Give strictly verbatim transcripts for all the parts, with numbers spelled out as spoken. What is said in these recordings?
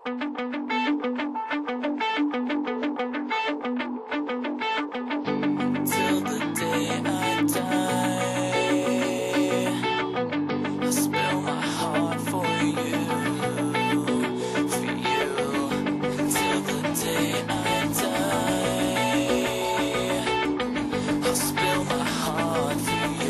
Till the day I die, I'll spill my heart for you, for you. Till the day I die, I'll spill my heart for you.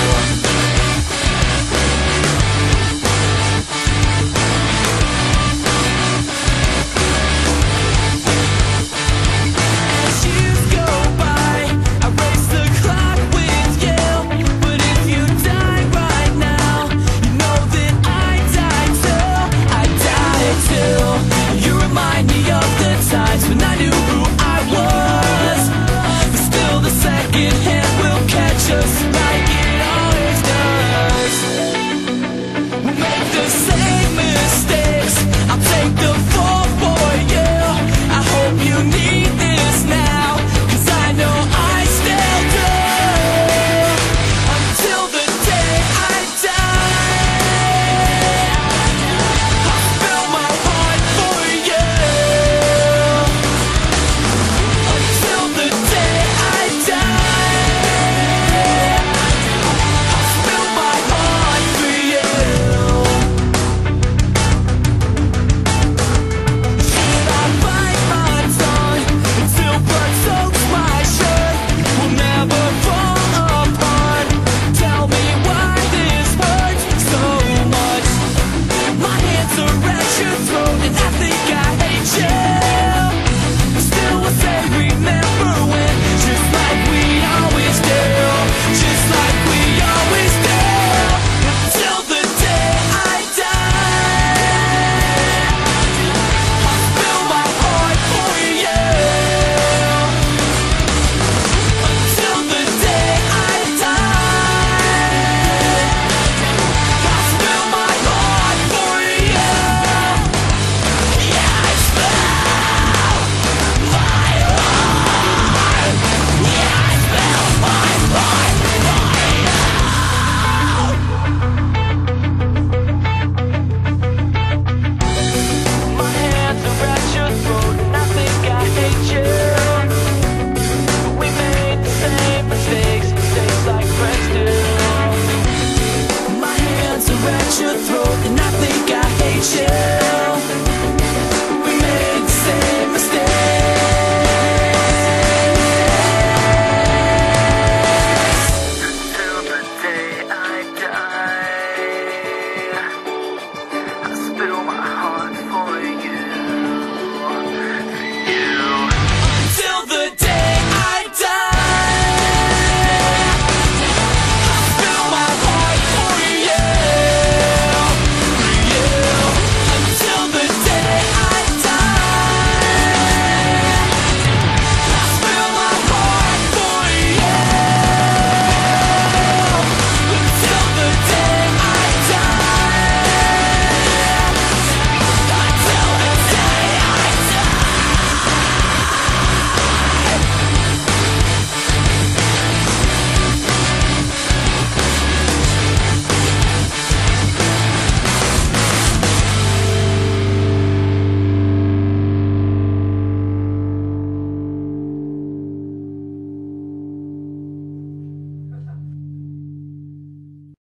As years go by, I race the clock with you. But if you die right now, you know that I die too. I die too. You remind me of the times when I knew who I was, but still the second hand will catch us like it always does. We'll make the same mistakes. I'll take the fall for you. I hope you need this now, 'cause I know I still do. Until the day I die, I'll spill my heart for you. Until the day I die, I'll spill my heart for you. Should I bite my tongue until blood soaks my shirt? We'll never fall apart. Tell me why this hurts so much. My hands are at your throat and I think I hate you. Still I say remember when, just like we always do, just like we always do. Until the day I die, I'll spill my heart for you. Until the day I die, I'll spill my heart for you. Yeah, I spill my heart. Yeah, I spill my heart for you. My hands are at your throat and I think I hate you. But we made the same mistakes, mistakes like friends do. My hands are at your throat and I think I hate you. We made the same mistakes. Until the day I die, I spill my